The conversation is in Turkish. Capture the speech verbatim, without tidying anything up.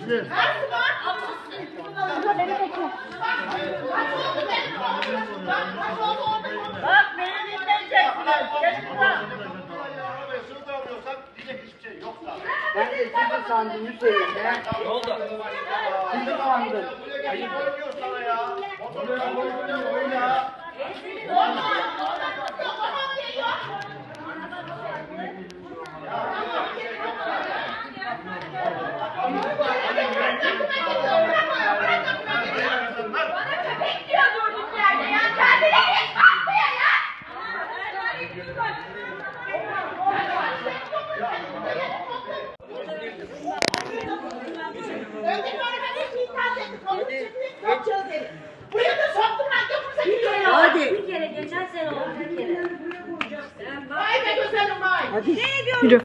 Bekle. Bak beni dinleyeceksin. Geç buradan. Ben de sizi sandım Hüseyin be. Ne oldu? Sizi sandım. Ayıp oynuyor sana ya. Motorla oynuyor oyna. Bana köpek diyor durduk yerde ya. Kendine hiç bakmıyor ya. Önce bana ben hiç itiraz ettim. Onu çıktık yok çözelim. Buraya da soktum ben kapımıza gidiyorum. Hadi. Bir kere geçen sene oldu bir kere. Vay be güzelim vay. Hadi. Ne ediyorsun? Yürü.